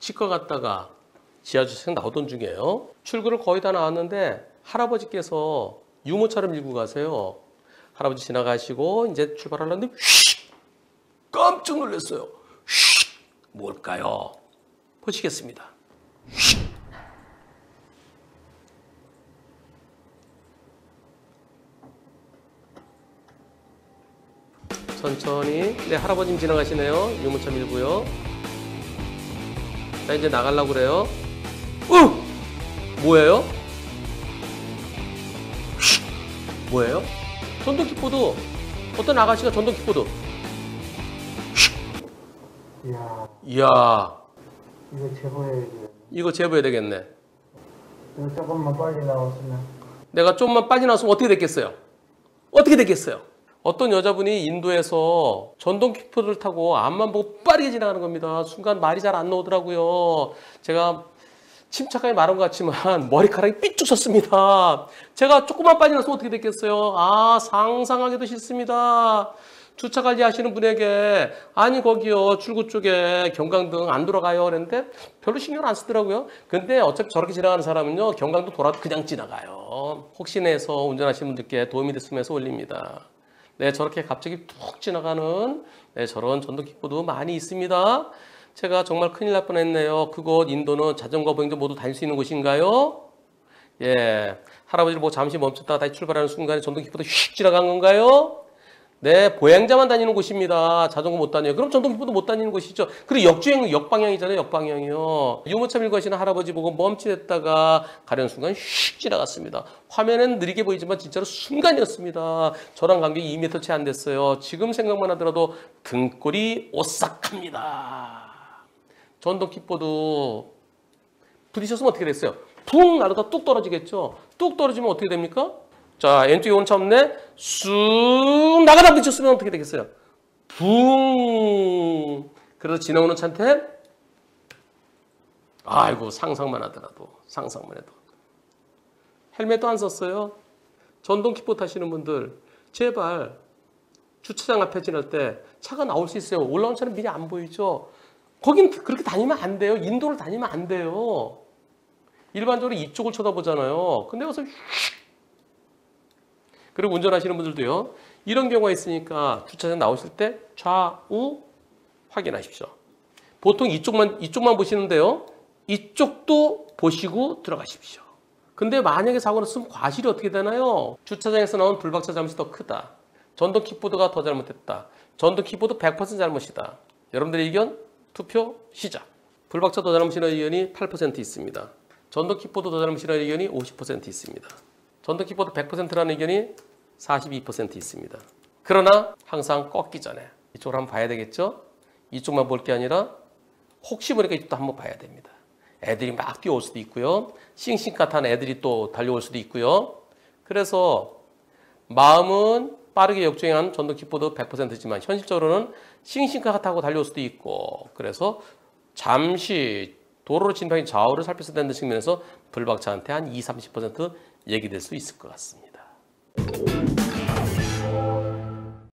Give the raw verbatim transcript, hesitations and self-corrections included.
치과 갔다가 지하주차장 나오던 중이에요. 출구를 거의 다 나왔는데 할아버지께서 유모차를 밀고 가세요. 할아버지 지나가시고 이제 출발하려는데 휙! 깜짝 놀랐어요. 휙! 뭘까요? 보시겠습니다. 휙! 천천히. 네, 할아버님 지나가시네요. 유모차 밀고요. 자, 이제 나가려고 그래요. 어! 뭐예요? 휙! 뭐예요? 전동 킥보드. 어떤 아가씨가 전동 킥보드. 휙! 이야, 이야, 이거 제보해야 돼. 이거 제보해야 되겠네. 이거 조금만 빨리 나왔으면. 내가 좀만 빨리 나왔으면 어떻게 됐겠어요? 어떻게 됐겠어요? 어떤 여자분이 인도에서 전동 킥보드를 타고 앞만 보고 빠르게 지나가는 겁니다. 순간 말이 잘 안 나오더라고요. 제가 침착하게 말한 것 같지만 머리카락이 삐쭉 섰습니다. 제가 조금만 빨리 나서 어떻게 됐겠어요? 아, 상상하기도 싫습니다. 주차 관리 하시는 분에게 아니 거기요 출구 쪽에 경광등 안 돌아가요 그랬는데 별로 신경 안 쓰더라고요. 근데 어차피 저렇게 지나가는 사람은요 경광등 돌아도 그냥 지나가요. 혹시나 해서 운전하시는 분들께 도움이 됐으면 해서 올립니다. 네, 저렇게 갑자기 툭 지나가는 네, 저런 전동 킥보드 많이 있습니다. 제가 정말 큰일 날 뻔했네요. 그곳 인도는 자전거 보행자 모두 다닐 수 있는 곳인가요? 예, 할아버지를 뭐 잠시 멈췄다가 다시 출발하는 순간에 전동 킥보드 휙 지나간 건가요? 네, 보행자만 다니는 곳입니다. 자전거 못 다녀요. 그럼 전동 킥보드 못 다니는 곳이죠. 그리고 역주행, 역방향이잖아요. 역방향이요. 유모차 밀고 가시는 할아버지 보고 멈칫했다가 가려는 순간 휙 지나갔습니다. 화면엔 느리게 보이지만 진짜로 순간이었습니다. 저랑 간격이 이 미터 채 안 됐어요. 지금 생각만 하더라도 등골이 오싹합니다. 전동 킥보드 부딪혔으면 어떻게 됐어요? 붕 나르다 뚝 떨어지겠죠. 뚝 떨어지면 어떻게 됩니까? 자, 왼쪽에 오는 차 없네. 쑥 나가다 부딪혔으면 어떻게 되겠어요? 붕. 그래서 지나오는 차한테 아이고 상상만 하더라도 상상만 해도 헬멧도 안 썼어요. 전동 킥보드 타시는 분들 제발 주차장 앞에 지날 때 차가 나올 수 있어요. 올라온 차는 미리 안 보이죠. 거긴 그렇게 다니면 안 돼요. 인도를 다니면 안 돼요. 일반적으로 이쪽을 쳐다보잖아요. 근데 가서 그리고 운전하시는 분들도요. 이런 경우가 있으니까 주차장 나오실 때 좌우 확인하십시오. 보통 이쪽만 이쪽만 보시는데요. 이쪽도 보시고 들어가십시오. 근데 만약에 사고 났으면 과실이 어떻게 되나요? 주차장에서 나온 불박차 잘못이 더 크다. 전동 킥보드가 더 잘못했다. 전동 킥보드 백 퍼센트 잘못이다. 여러분들의 의견 투표 시작. 불박차 더 잘못이라는 의견이 팔 퍼센트 있습니다. 전동 킥보드 더 잘못이라는 의견이 오십 퍼센트 있습니다. 전동 킥보드 백 퍼센트라는 의견이 사십이 퍼센트 있습니다. 그러나 항상 꺾기 전에 이쪽을 한번 봐야 되겠죠? 이쪽만 볼 게 아니라 혹시 보니까 이쪽도 한번 봐야 됩니다. 애들이 막 뛰어올 수도 있고요. 싱싱카 탄 애들이 또 달려올 수도 있고요. 그래서 마음은 빠르게 역주행한 전동 킥보드 백 퍼센트지만 현실적으로는 싱싱카 타고 달려올 수도 있고 그래서 잠시 도로로 진입하기 좌우를 살펴서 된다는 측면에서 불박차한테 한 이십, 삼십 퍼센트 얘기될 수 있을 것 같습니다.